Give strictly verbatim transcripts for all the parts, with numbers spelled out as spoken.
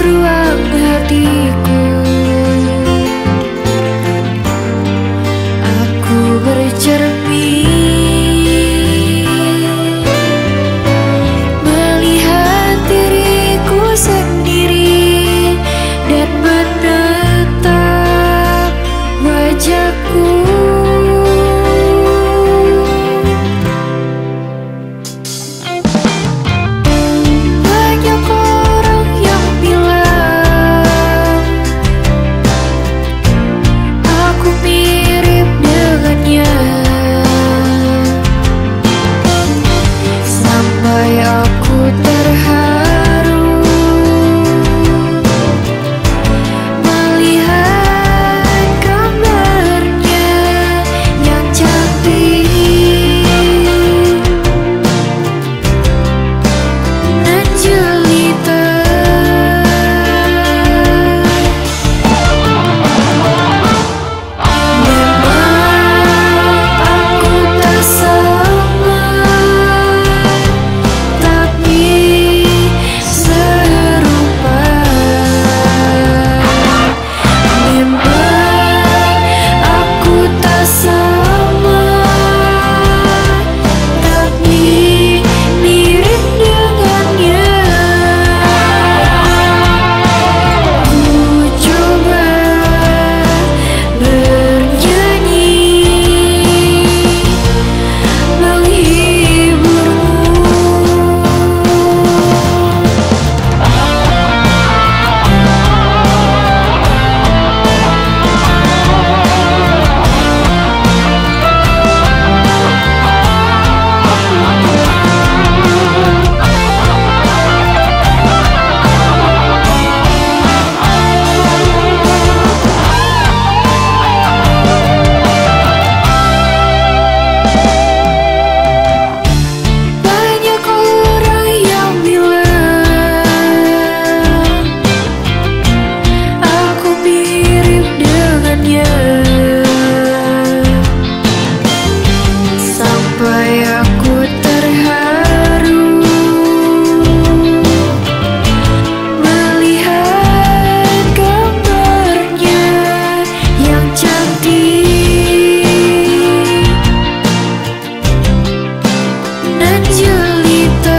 ruang hatiku. Aku bercermin, melihat diriku sendiri dan menatap wajahku. Banyak orang yang bilang aku mirip dengannya, sampai aku terharu melihat gambarnya yang cantik dan jelita. Memang aku tak sama, tapi serupa. Memang aku tak sama, tapi mirip dengannya. Ku coba bernyanyi banyak orang yang bilang aku mirip dengannya, sampai aku terharu melihat gambarnya yang cantik dan jelita.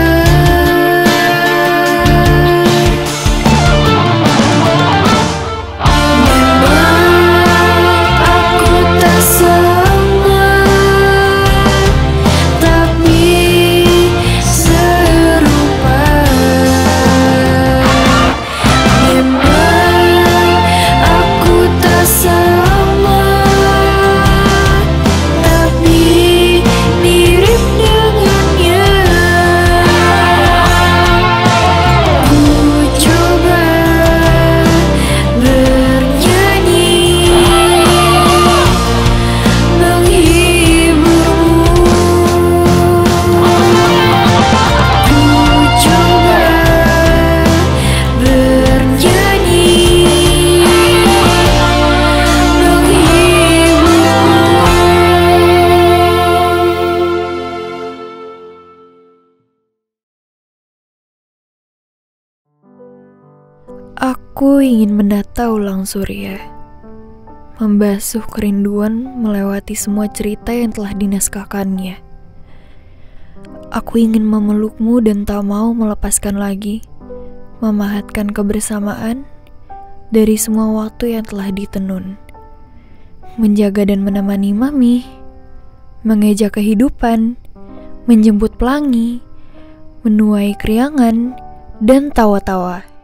Memang aku tak sama, tapi serupa. Memang aku tak sama, tapi mirip dengannya. Ku coba bernyanyi menghiburmu. Ku coba bernyanyi menghiburmu. Aku ingin mendata ulang surya, membasuh kerinduan melewati semua cerita yang telah dinaskahkannya. Aku ingin memelukmu dan tak mau melepaskan lagi, memahatkan kebersamaan dari semua waktu yang telah ditenun, menjaga dan menemani mami, mengeja kehidupan, menjemput pelangi, menuai keriangan, dan tawa-tawa.